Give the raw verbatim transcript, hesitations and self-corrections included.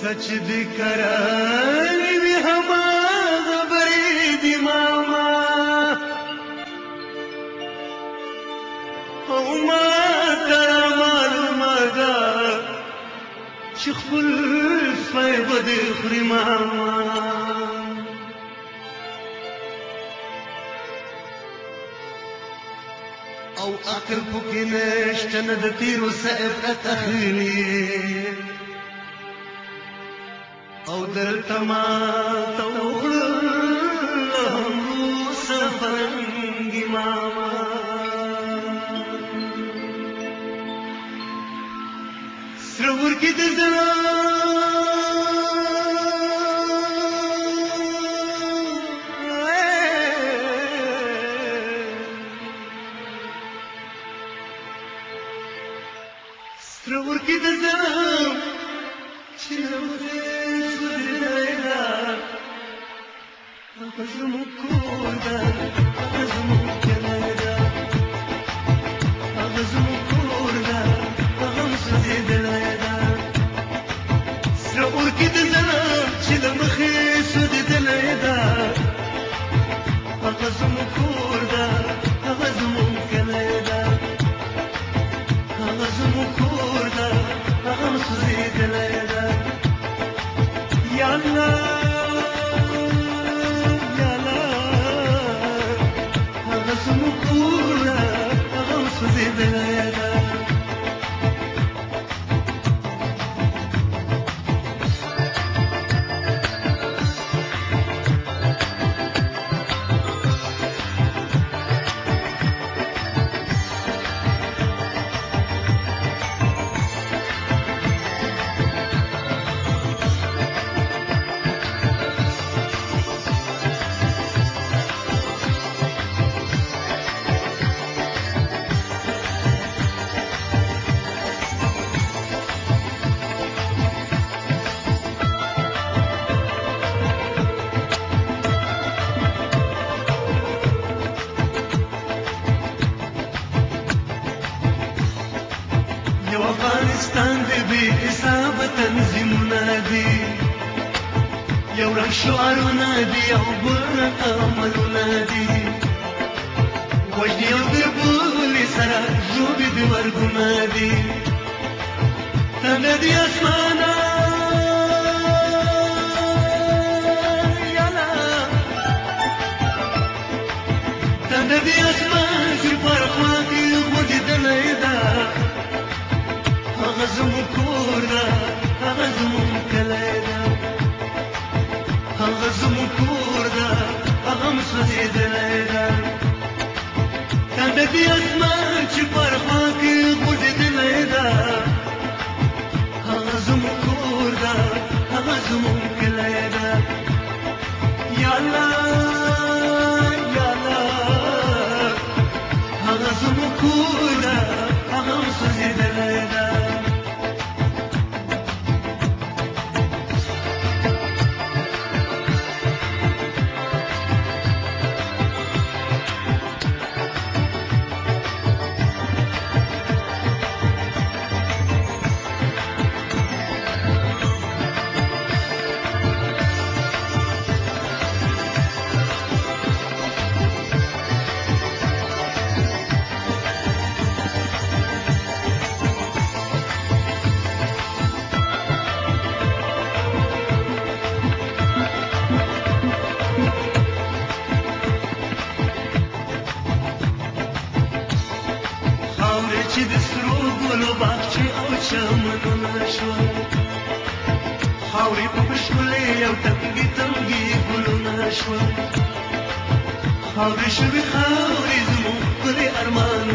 سچ دی کرانی وی هماغه بری دی ماما او ما ترا معلومه ده چې خپل سپی به دې خوري ماما او عقل پکې نشته نه د تیرو څه عبرت اخلي او دلته ماته وکړل همروس فرنګي ماما سره ورکې د زړه سره ورکې د زړه چې زموږ کور ده هغه زموږ کلی ده هغه زموږ کور ده هغه هم سوځېدلی ده سره اور کې د ځنه چې له مخې سوځېدلی ده هغه زموږ کور ده هغه زموږ کلی ده هغه زموږ کور ده هغه هم سوځېدلی ده یا الله افغانستان د بې حسابه تنظیمونه دي یو رنګ شعارونه دي او بل رنګ عملونه دي وژنې او بیربلې سره ژوبې د مرګونه دي تنده دي اسمانه یالا تنده دي اسمان چې پر خوا کې غوځېدلی ده هغه زموږ کور ده هغه زموږ کلی ده هغه زموږ کور ده هغه هم سوځېدلی ده تنده دي اسمان چې پر خوا کې غوځېدلی ده هغه زموږ کور ده هغه زموږ کلی ده یا الله یا الله هغه زموږ کور ده هغه هم سوځېدلی ده چې د سرو ګلو باغچې او چمنونه شول خاورې په ښکلې او تنګې تنګې ګلونه شول خاورې شوې خاورې زموږ ښکلې ارمانونه